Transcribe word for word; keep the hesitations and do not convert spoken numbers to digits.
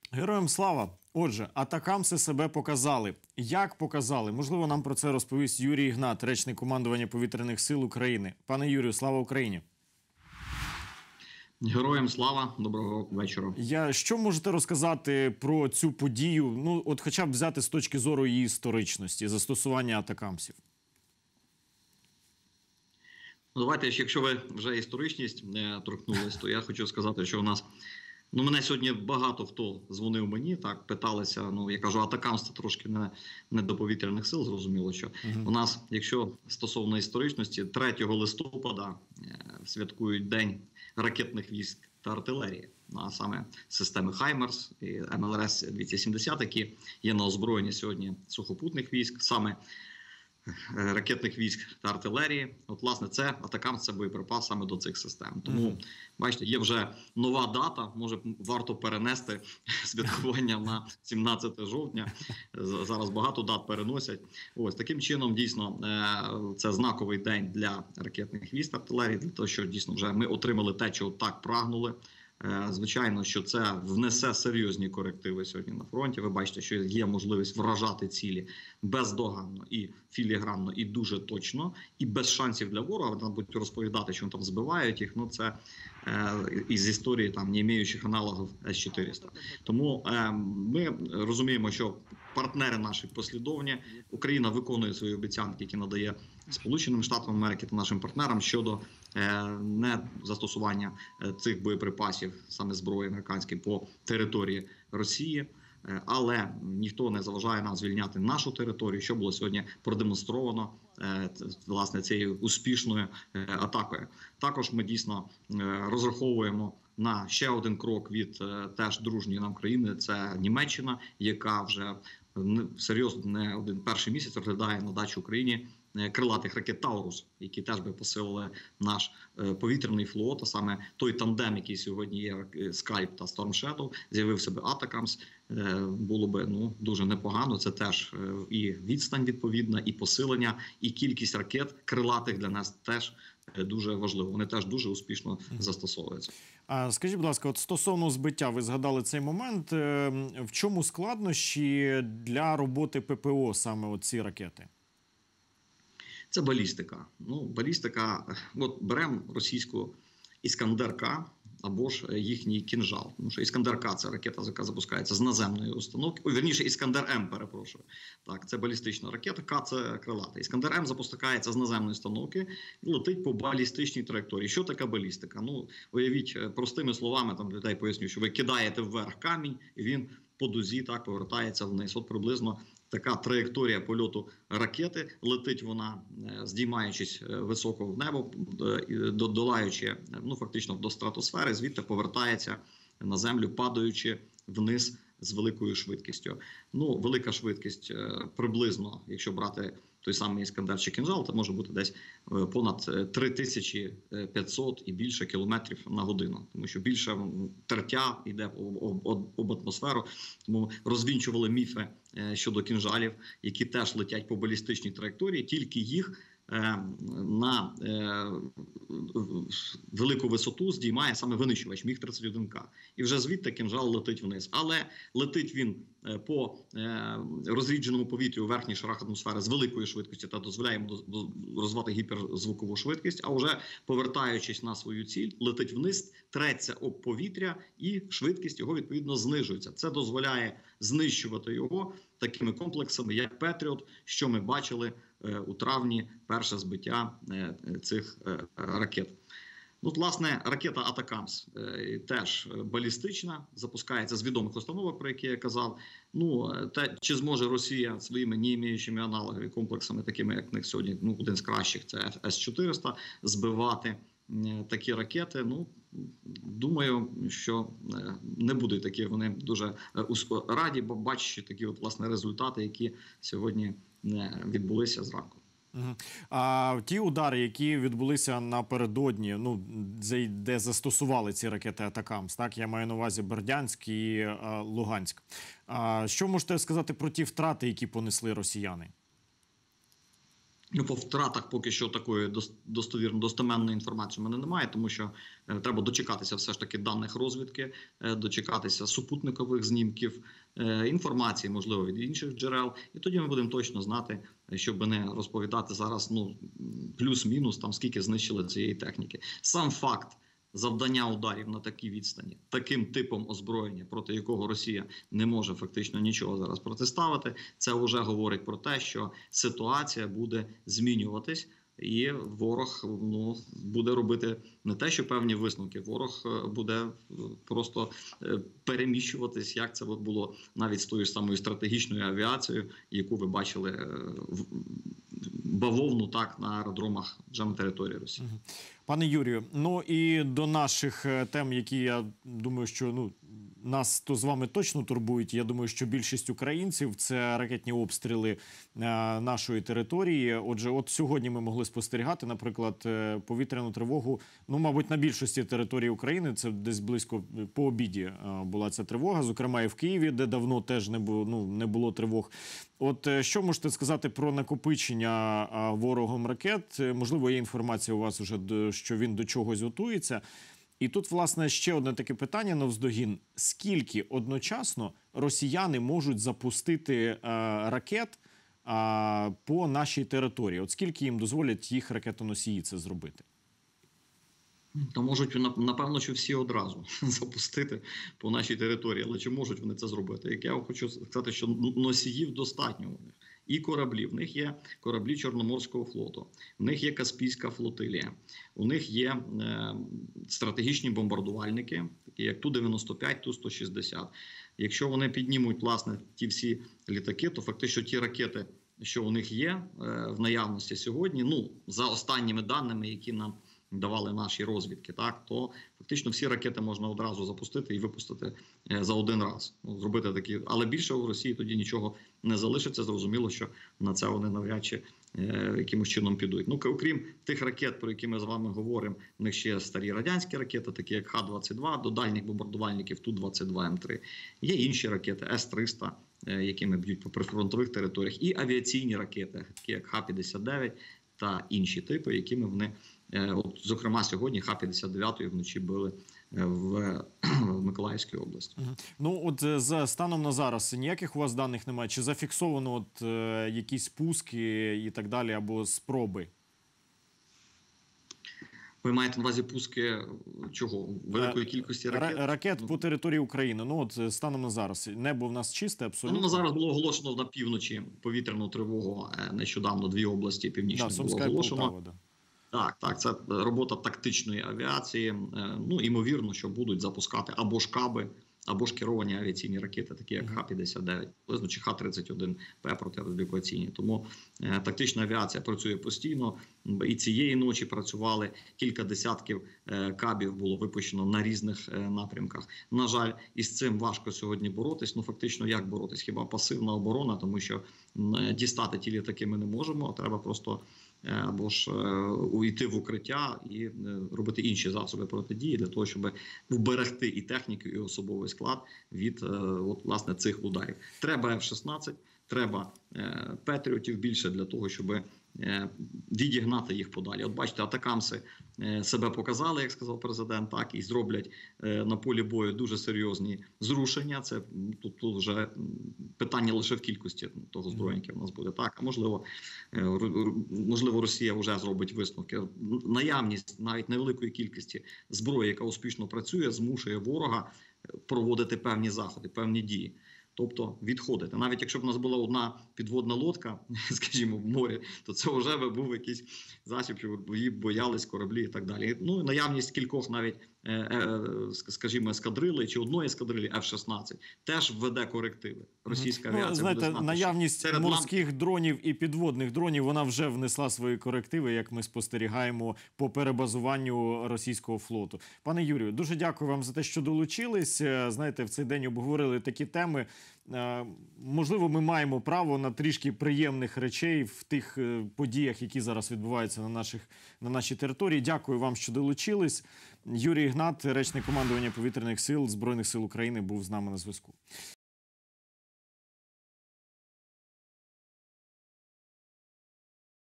Героям слава! Отже, атакамси себе показали. Як показали? Можливо, нам про це розповість Юрій Ігнат, речник командування Повітряних сил України. Пане Юрію, слава Україні! Героям слава, доброго вечора. Я що можете розказати про цю подію? Ну, от хоча б взяти з точки зору її історичності, застосування атакамсів. Ну, давайте, якщо ви вже історичність не торкнулись, то я хочу сказати, що у нас, ну, мене сьогодні багато хто дзвонив мені, так, питалися, ну, я кажу, атакамс це трошки не, не до повітряних сил, зрозуміло, що uh-huh. у нас, якщо стосовно історичності, третього листопада е, святкують День ракетних військ та артилерії, ну, а саме системи Хаймерс і Ем Ел Ар Ес двісті сімдесят, які є на озброєнні сьогодні сухопутних військ, саме ракетних військ та артилерії. От, власне, це атакамс, це боєприпас саме до цих систем. Тому, mm-hmm. бачите, є вже нова дата, може варто перенести святкування на сімнадцяте жовтня. Зараз багато дат переносять. Ось, таким чином, дійсно, це знаковий день для ракетних військ та артилерії, для того, що, дійсно, вже ми отримали те, чого так прагнули. Звичайно, що це внесе серйозні корективи сьогодні на фронті. Ви бачите, що є можливість вражати цілі бездоганно і філігранно, і дуже точно, і без шансів для ворога. Нам будуть розповідати, що вони там збивають їх. Ну, це е, із історії там не маючих аналогів С чотириста. Тому е, ми розуміємо, що партнери наші послідовні. Україна виконує свої обіцянки, які надає Сполученим Штатам Америки та нашим партнерам щодо е, не застосування е, цих боєприпасів, саме зброї американської, по території Росії. Е, але ніхто не заважає нам звільняти нашу територію, що було сьогодні продемонстровано е, власне цією успішною е, атакою. Також ми дійсно е, розраховуємо на ще один крок від е, теж дружньої нам країни. Це Німеччина, яка вже серйозно не один перший місяць розглядає надачу Україні крилатих ракет Таурус, які теж би посилили наш е, повітряний флот, а саме той тандем, який сьогодні є, Скальп та Storm Shadow, з'явився би Атакамс, е, було би, ну, дуже непогано. Це теж е, і відстань відповідна, і посилення, і кількість ракет крилатих для нас теж е, дуже важливо. Вони теж дуже успішно mm-hmm. застосовуються. А скажіть, будь ласка, от стосовно збиття, ви згадали цей момент. Е, в чому складнощі для роботи Пе Пе О саме от ці ракети? Це балістика. Ну, балістика, от беремо російську Іскандер-К або ж їхній кінжал. Тому що Іскандер-К – це ракета, яка запускається з наземної установки. О, вірніше, Іскандер-М, перепрошую. Так, це балістична ракета, К – це крилата. Іскандер-М запускається з наземної установки і летить по балістичній траєкторії. Що таке балістика? Ну, уявіть, простими словами, там людей поясню, що ви кидаєте вверх камінь, і він по дузі так повертається вниз. От приблизно така траєкторія польоту ракети. Летить вона, здіймаючись високо в небо, долаючи, ну, фактично до стратосфери, звідти повертається на землю, падаючи вниз з великою швидкістю. Ну, велика швидкість приблизно, якщо брати той самий Іскандер чи кінжал, це може бути десь понад три тисячі п'ятсот і більше кілометрів на годину. Тому що більше тертя йде об атмосферу. Тому розвінчували міфи щодо кінжалів, які теж летять по балістичній траєкторії, тільки їх на велику висоту здіймає саме винищувач Міг тридцять один К. І вже звідти кінжал летить вниз. Але летить він по розрідженому повітрю у верхніх шарах атмосфери з великою швидкістю та дозволяє йому розвивати гіперзвукову швидкість, а вже повертаючись на свою ціль, летить вниз, треться об повітря і швидкість його відповідно знижується. Це дозволяє знищувати його такими комплексами, як Петріот, що ми бачили у травні, перше збиття цих ракет. Ну, власне, ракета Атакамс е, теж балістична, запускається з відомих установок, про які я казав. Ну, те, чи зможе Росія своїми не маючими аналогами, комплексами, такими, як в них сьогодні, ну, один з кращих, це С чотириста, збивати е, такі ракети, ну, думаю, що е, не будуть такі вони дуже е, раді, бо бачачи такі, от, власне, результати, які сьогодні е, відбулися зранку. А ті удари, які відбулися напередодні, ну, де застосували ці ракети Атакамс, так, я маю на увазі Бердянськ і а, Луганськ. А, що можете сказати про ті втрати, які понесли росіяни? Ну, по втратах поки що такої достовірної, достеменної інформації в мене немає, тому що е, треба дочекатися все ж таки даних розвідки, е, дочекатися супутникових знімків, е, інформації, можливо, від інших джерел. І тоді ми будемо точно знати, щоб не розповідати зараз, ну, плюс-мінус, там, скільки знищили цієї техніки. Сам факт завдання ударів на такій відстані, таким типом озброєння, проти якого Росія не може фактично нічого зараз протиставити, це вже говорить про те, що ситуація буде змінюватись, і ворог, ну, буде робити не те, що певні висновки, ворог буде просто переміщуватись, як це от було навіть з тою ж самою стратегічною авіацією, яку ви бачили бавовну, так, на аеродромах вже на території Росії. Пане Юрію, ну і до наших тем, які, я думаю, що, ну, нас то з вами точно турбують. Я думаю, що більшість українців – це ракетні обстріли е, нашої території. Отже, от сьогодні ми могли спостерігати, наприклад, е, повітряну тривогу, ну, мабуть, на більшості території України, це десь близько по обіді е, була ця тривога, зокрема і в Києві, де давно теж не було, ну, не було тривог. От е, що можете сказати про накопичення е, ворогом ракет? Е, можливо, є інформація у вас вже, що він до чогось готується. І тут, власне, ще одне таке питання навздогін. Скільки одночасно росіяни можуть запустити е, ракет е, по нашій території? От скільки їм дозволять їх ракетоносії це зробити? То можуть, напевно, що всі одразу запустити по нашій території. Але чи можуть вони це зробити? Як я хочу сказати, що носіїв достатньо у них. І кораблі. В них є кораблі Чорноморського флоту, в них є Каспійська флотилія, у них є е, стратегічні бомбардувальники, такі як Ту дев'яносто п'ять, Ту сто шістдесят. Якщо вони піднімуть, власне, ті всі літаки, то фактично ті ракети, що у них є е, в наявності сьогодні, ну, за останніми даними, які нам давали наші розвідки, так, то фактично всі ракети можна одразу запустити і випустити за один раз. Ну, зробити такі, але більше у Росії тоді нічого не залишиться. Зрозуміло, що на це вони навряд чи е, якимось чином підуть. Ну, окрім тих ракет, про які ми з вами говоримо, в них ще старі радянські ракети, такі як Х двадцять два, до дальніх бомбардувальників Ту двадцять два М три. Є інші ракети С триста, е, якими б'ють по прифронтових територіях, і авіаційні ракети, такі як Х п'ятдесят дев'ять та інші типи, якими вони, от, зокрема, сьогодні Х п'ятдесят дев'ять вночі били в, в Миколаївській області. Ну, от за станом на зараз ніяких у вас даних немає? Чи зафіксовано от, е, якісь пуски і так далі, або спроби? Ви маєте на увазі пуски чого? Великої кількості ракет? Ракет по території України. Ну, от станом на зараз. Небо в нас чисте, абсолютно. Ну, зараз було оголошено на півночі повітряну тривогу. Нещодавно дві області північні да, було оголошено. Полтава, да. Так, так, це робота тактичної авіації. Ну, імовірно, що будуть запускати або ж каби, або ж керовані авіаційні ракети, такі як Х п'ятдесят дев'ять, чи Х тридцять один П протирадіолокаційні. Тому е, тактична авіація працює постійно. І цієї ночі працювали, кілька десятків е, кабів було випущено на різних е, напрямках. На жаль, із цим важко сьогодні боротись. Ну, фактично, як боротись? Хіба пасивна оборона, тому що е, дістати ті літаки ми не можемо, а треба просто або ж уйти в укриття і робити інші засоби протидії для того, щоб вберегти і техніку, і особовий склад від, от, власне, цих ударів. Треба Ф шістнадцять, треба Петріотів більше для того, щоб відігнати їх подалі. От бачите, атакамси себе показали, як сказав президент, так, і зроблять на полі бою дуже серйозні зрушення. Це тут, тут вже питання лише в кількості того зброєння, яке в нас буде. Так, а можливо, можливо, Росія вже зробить висновки. Наявність навіть невеликої кількості зброї, яка успішно працює, змушує ворога проводити певні заходи, певні дії. Тобто відходити. Навіть якщо б у нас була одна підводна лодка, скажімо, в морі, то це вже би був якийсь засіб, що її боялись кораблі і так далі. Ну, наявність кількох навіть, е, е, скажімо, ескадрилей чи одної ескадрилі Ф шістнадцять теж введе корективи. Російська авіація, ну, знаєте, буде знати, наявність серед морських нам... дронів і підводних дронів, вона вже внесла свої корективи, як ми спостерігаємо по перебазуванню російського флоту. Пане Юрію, дуже дякую вам за те, що долучились. Знаєте, в цей день обговорили такі теми. Можливо, ми маємо право на трішки приємних речей в тих подіях, які зараз відбуваються на, наших, на нашій території. Дякую вам, що долучились. Юрій Ігнат, речник командування повітряних сил Збройних сил України, був з нами на зв'язку.